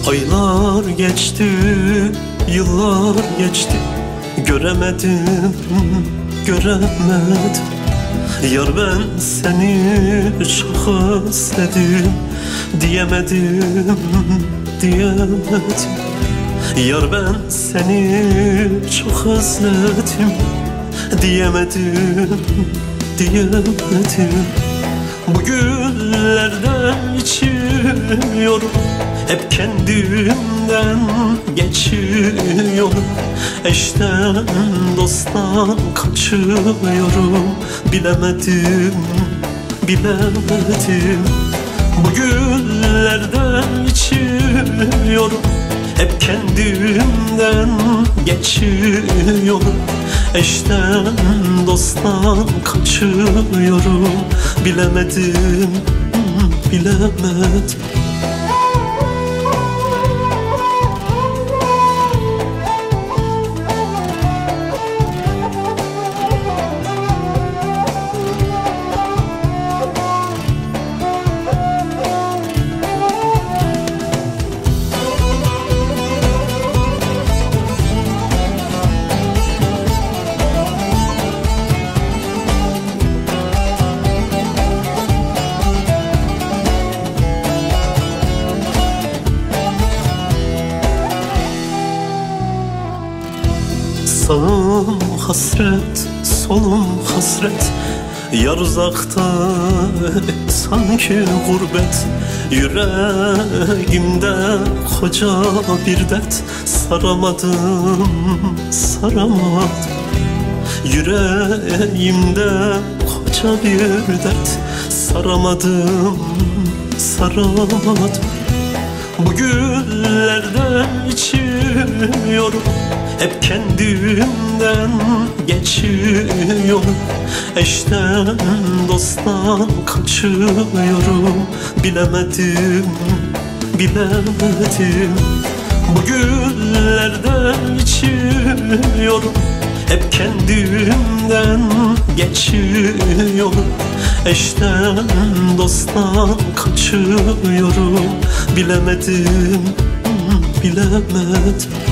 Aylar geçti, yıllar geçti, göremedim, göremedim. Yar ben seni çok özledim, diyemedim, diyemedim. Yar ben seni çok özledim, diyemedim, diyemedim. Bu günlerden içiyorum, hep kendimden geçiyorum. Eşten dosttan kaçıyorum, bilemedim, bilemedim. Bu günlerden içiyorum, hep kendimden geçiyorum. Eşten dosttan kaçıyorum, bilemedim, bilemedim. Sağım hasret, solum hasret, yar uzakta sanki gurbet. Yüreğimde koca bir dert, saramadım, saramadım. Yüreğimde koca bir dert, saramadım, saramadım. Bu günlerden içiyorum, hep kendimden geçiyorum. Eşten dosttan kaçıyorum, bilemedim, bilemedim. Bu günlerden içiyorum, hep kendimden geçiyorum. Eşten dosttan kaçıyorum, bilemedim, bilemedim.